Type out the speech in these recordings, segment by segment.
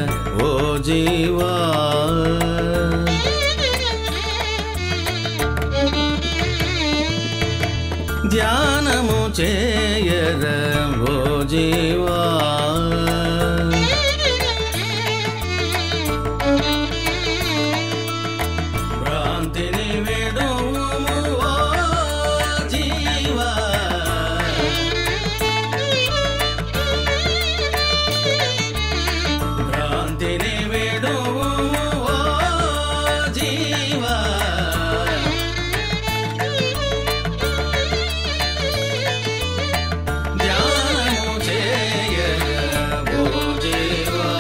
ఓ జీవా. ధ్యానము చేయర ఓ జీవా. భ్రాంతిని విడువుము ఓ జీవా. భ్రాంతిని విడువుము ఓ జీవా. ధ్యానము చేయర ఓ జీవా.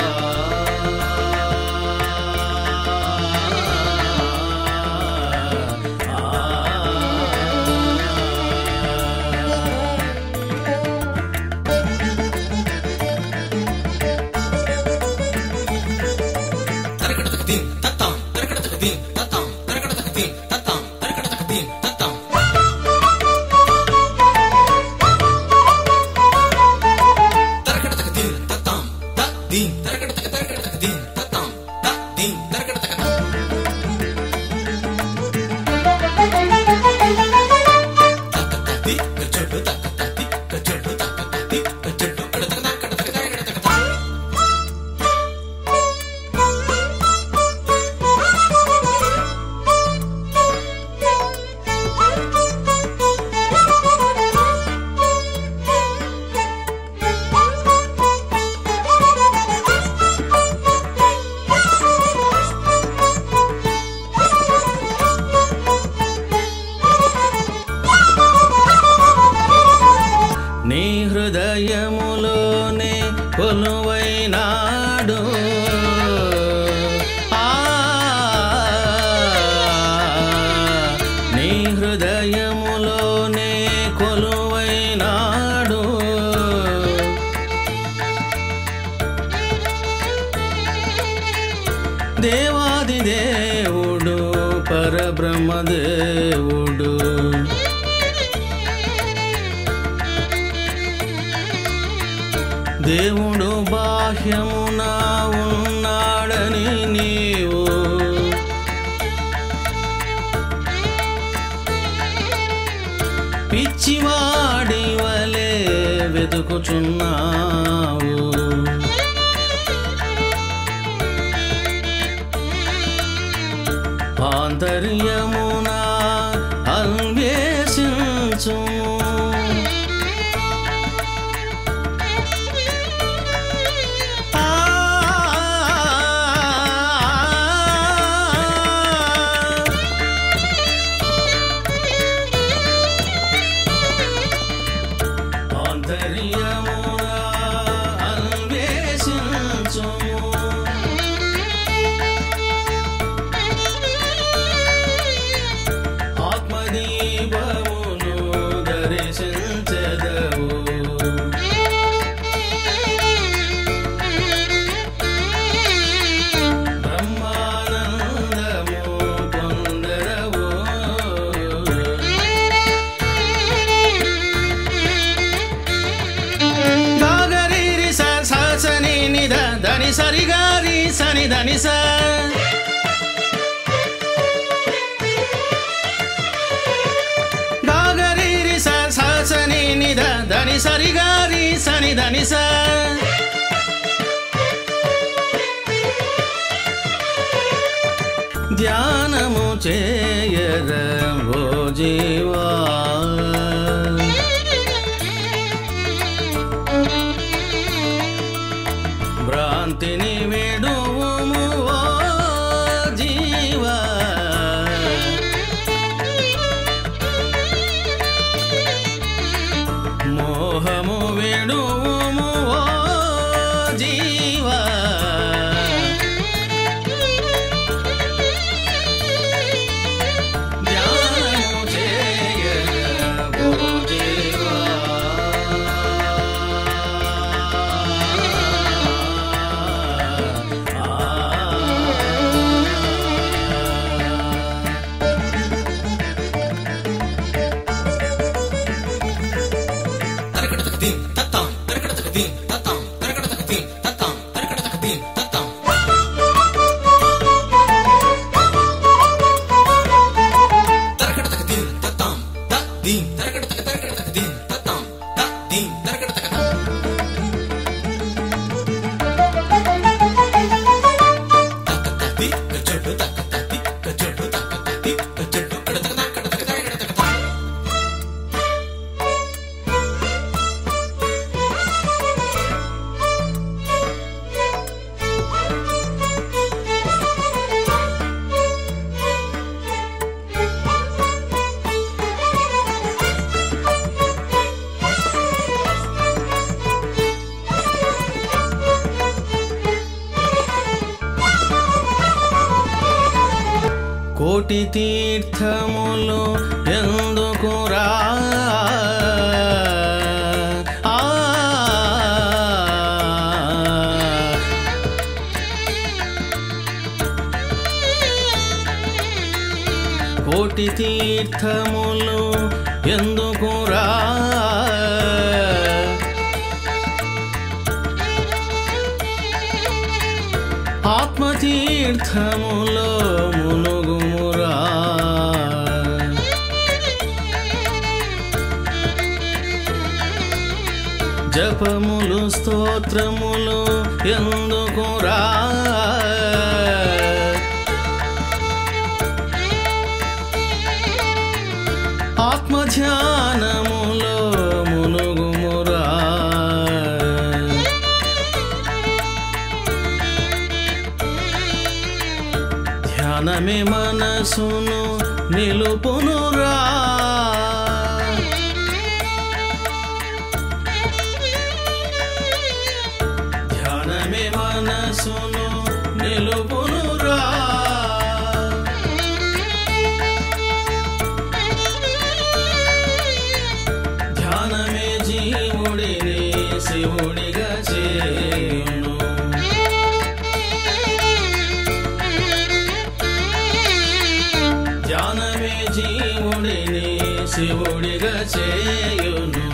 నీ హృదయములోనే కొలువైనాడు నీ హృదయములోనే కొలువైనాడు. దేవాది దేవుడు పరబ్రహ్మదేవుడు దేవుడు బాహ్యమున ఉన్నాడని నీవు పిచ్చివాడి వలె వెతుకుచున్నావు. ఆంతర్యమున అన్వేషించుము. ఆంతర్యమున అన్వేషించుము. ఆత్మదీపమును దర్శించెదవు. బ్రహ్మానందము పొందెదవు. గాగరిరి సని నిద దని సరిగారి సని దని స. గాగరిరి సని నిద దని సరిగారి సని దని స. ధ్యానము చేయర ఓ జీవా. భ్రాంతిని విడువుము ఓ జీవా. మోహము విడువుము ఓ జీవా. ధ్యానము చేయర కోటి తీర్థములు ఎందుకురా కోటి తీర్థములు ఎందుకురా ఆత్మతీర్థములో మునుగుమురా జపములు స్తోత్రములు ఎందుకురా ఆత్మధ్యానములో మునుగుమురా ధ్యానమే మనసును నిలుపునురా ధ్యానమే మనసును నిలుపునురా ధ్యానమే జీవుడిని శివుడిగా చేయును ధ్యానమే జీవుడిని శివుడిగా చేయును